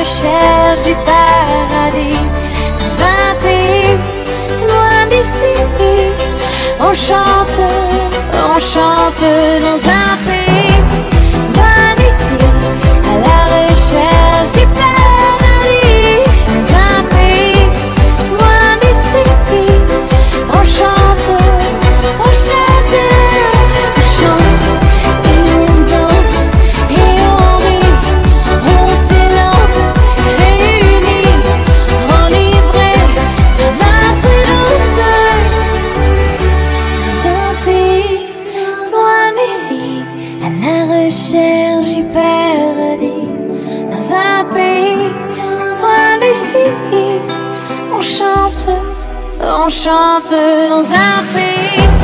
recherche du paradis. Dans un pays loin d'ici, on chante dans un pays loin d'ici, à la recherche du paradis. Dans un pays loin d'ici, on chante, on chante, on chante, et on danse, et on rit, on s'élance, réunis, enivrés de la prudence. Dans un pays loin d'ici, à la recherche du paradis. Dans un pays loin d'ici, on chante dans un pays